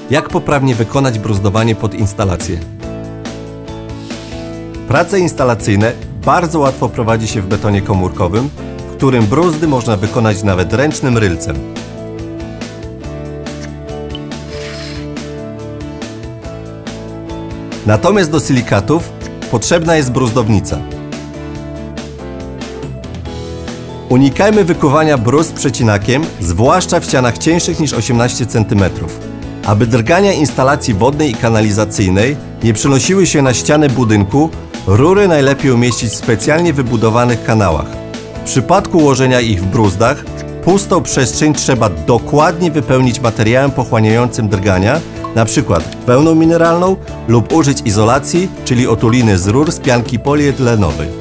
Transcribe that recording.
jak poprawnie wykonać bruzdowanie pod instalację. Prace instalacyjne bardzo łatwo prowadzi się w betonie komórkowym, w którym bruzdy można wykonać nawet ręcznym rylcem. Natomiast do silikatów potrzebna jest bruzdownica. Unikajmy wykuwania bruzd przecinakiem, zwłaszcza w ścianach cieńszych niż 18 cm. Aby drgania instalacji wodnej i kanalizacyjnej nie przenosiły się na ściany budynku, rury najlepiej umieścić w specjalnie wybudowanych kanałach. W przypadku ułożenia ich w bruzdach, pustą przestrzeń trzeba dokładnie wypełnić materiałem pochłaniającym drgania, np. wełną mineralną lub użyć izolacji, czyli otuliny z rur z pianki polietylenowej.